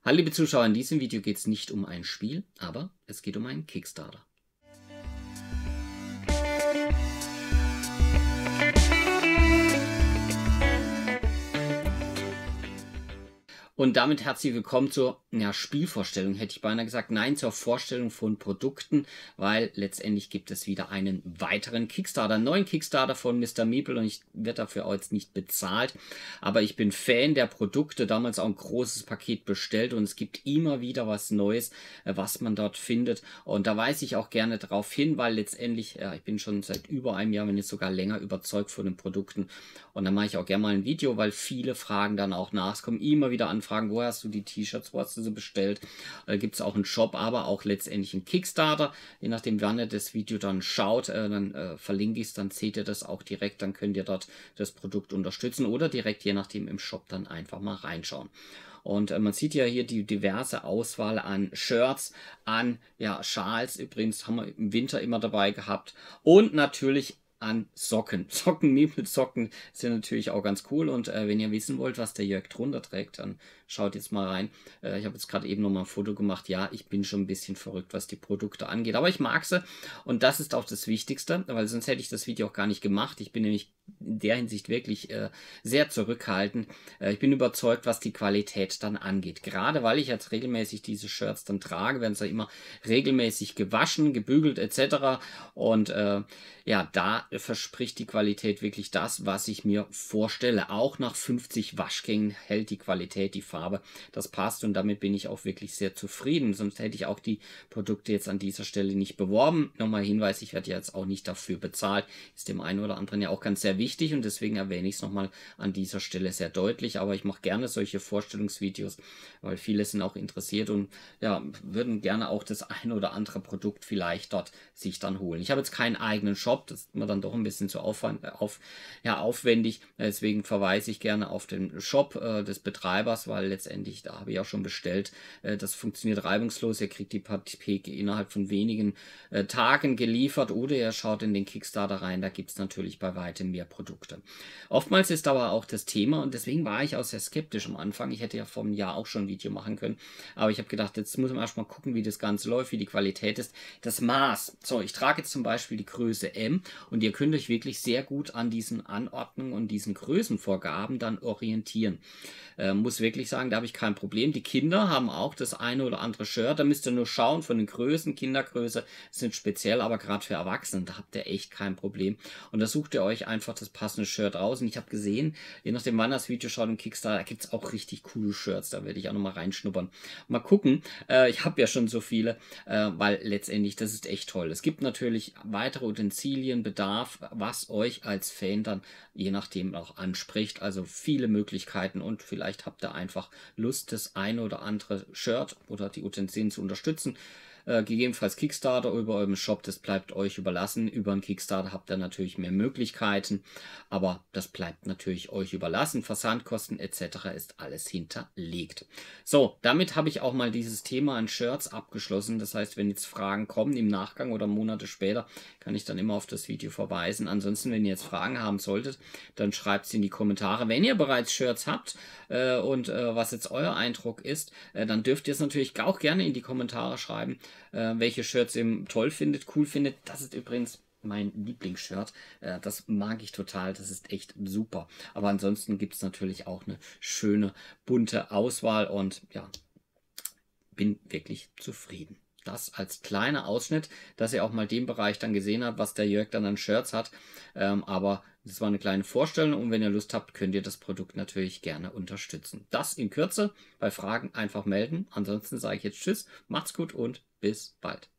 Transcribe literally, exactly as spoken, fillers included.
Hallo liebe Zuschauer, in diesem Video geht es nicht um ein Spiel, aber es geht um einen Kickstarter. Und damit herzlich willkommen zur ja, Spielvorstellung, hätte ich beinahe gesagt. Nein, zur Vorstellung von Produkten, weil letztendlich gibt es wieder einen weiteren Kickstarter, einen neuen Kickstarter von Mister Meeple und ich werde dafür auch jetzt nicht bezahlt. Aber ich bin Fan der Produkte, damals auch ein großes Paket bestellt und es gibt immer wieder was Neues, was man dort findet. Und da weise ich auch gerne darauf hin, weil letztendlich, ja, ich bin schon seit über einem Jahr, wenn nicht sogar länger, überzeugt von den Produkten. Und dann mache ich auch gerne mal ein Video, weil viele Fragen dann auch nach. Es kommen immer wieder Anfragen, wo hast du die T-Shirts, wo hast du sie bestellt? Da gibt es auch einen Shop, aber auch letztendlich einen Kickstarter. Je nachdem, wann ihr das Video dann schaut, äh, dann äh, verlinke ich es, dann seht ihr das auch direkt, dann könnt ihr dort das Produkt unterstützen oder direkt, je nachdem, im Shop dann einfach mal reinschauen. Und äh, man sieht ja hier die diverse Auswahl an Shirts, an ja, Schals, übrigens haben wir im Winter immer dabei gehabt und natürlich an Socken. Socken, Meeple-Socken sind natürlich auch ganz cool und äh, wenn ihr wissen wollt, was der Jörg drunter trägt, dann schaut jetzt mal rein. Äh, ich habe jetzt gerade eben noch mal ein Foto gemacht. Ja, ich bin schon ein bisschen verrückt, was die Produkte angeht, aber ich mag sie und das ist auch das Wichtigste, weil sonst hätte ich das Video auch gar nicht gemacht. Ich bin nämlich in der Hinsicht wirklich äh, sehr zurückhaltend. Äh, ich bin überzeugt, was die Qualität dann angeht. Gerade weil ich jetzt regelmäßig diese Shirts dann trage, werden sie immer regelmäßig gewaschen, gebügelt et cetera. Und äh, ja, da verspricht die Qualität wirklich das, was ich mir vorstelle. Auch nach fünfzig Waschgängen hält die Qualität, die Farbe, das passt und damit bin ich auch wirklich sehr zufrieden. Sonst hätte ich auch die Produkte jetzt an dieser Stelle nicht beworben. Nochmal Hinweis, ich werde jetzt auch nicht dafür bezahlt. Ist dem einen oder anderen ja auch ganz sehr wichtig und deswegen erwähne ich es nochmal an dieser Stelle sehr deutlich. Aber ich mache gerne solche Vorstellungsvideos, weil viele sind auch interessiert und ja, würden gerne auch das ein oder andere Produkt vielleicht dort sich dann holen. Ich habe jetzt keinen eigenen Shop, das ist mir dann doch ein bisschen zu aufwand, auf, ja, aufwendig. Deswegen verweise ich gerne auf den Shop äh, des Betreibers, weil letztendlich, da habe ich auch schon bestellt, äh, das funktioniert reibungslos. Ihr kriegt die Pakete innerhalb von wenigen äh, Tagen geliefert oder ihr schaut in den Kickstarter rein, da gibt es natürlich bei weitem mehr Produkte. Oftmals ist aber auch das Thema und deswegen war ich auch sehr skeptisch am Anfang. Ich hätte ja vor einem Jahr auch schon ein Video machen können, aber ich habe gedacht, jetzt muss man erstmal gucken, wie das Ganze läuft, wie die Qualität ist. Das Maß. So, ich trage jetzt zum Beispiel die Größe M und ihr könnt euch wirklich sehr gut an diesen Anordnungen und diesen Größenvorgaben dann orientieren. Äh, muss wirklich sagen, da habe ich kein Problem. Die Kinder haben auch das eine oder andere Shirt. Da müsst ihr nur schauen von den Größen. Kindergröße sind speziell, aber gerade für Erwachsene, da habt ihr echt kein Problem. Und da sucht ihr euch einfach das passende Shirt raus. Und ich habe gesehen, je nachdem wann das Video schaut im Kickstarter, da gibt es auch richtig coole Shirts. Da werde ich auch nochmal reinschnuppern. Mal gucken. Äh, ich habe ja schon so viele, äh, weil letztendlich, das ist echt toll. Es gibt natürlich weitere Utensilien, Bedarf, was euch als Fan dann je nachdem auch anspricht. Also viele Möglichkeiten und vielleicht habt ihr einfach Lust, das eine oder andere Shirt oder die Utensilien zu unterstützen. Äh, gegebenenfalls Kickstarter über eurem Shop, das bleibt euch überlassen. Über einen Kickstarter habt ihr natürlich mehr Möglichkeiten, aber das bleibt natürlich euch überlassen. Versandkosten et cetera ist alles hinterlegt. So, damit habe ich auch mal dieses Thema an Shirts abgeschlossen. Das heißt, wenn jetzt Fragen kommen im Nachgang oder Monate später, kann ich dann immer auf das Video verweisen. Ansonsten, wenn ihr jetzt Fragen haben solltet, dann schreibt sie in die Kommentare. Wenn ihr bereits Shirts habt äh, und äh, was jetzt euer Eindruck ist, äh, dann dürft ihr es natürlich auch gerne in die Kommentare schreiben, äh, welche Shirts ihr toll findet, cool findet. Das ist übrigens mein Lieblingsshirt. Äh, das mag ich total. Das ist echt super. Aber ansonsten gibt es natürlich auch eine schöne, bunte Auswahl und ja, bin wirklich zufrieden. Das als kleiner Ausschnitt, dass ihr auch mal den Bereich dann gesehen habt, was der Jörg dann an Shirts hat. Ähm, aber das war eine kleine Vorstellung und wenn ihr Lust habt, könnt ihr das Produkt natürlich gerne unterstützen. Das in Kürze. Bei Fragen einfach melden. Ansonsten sage ich jetzt Tschüss, macht's gut und bis bald.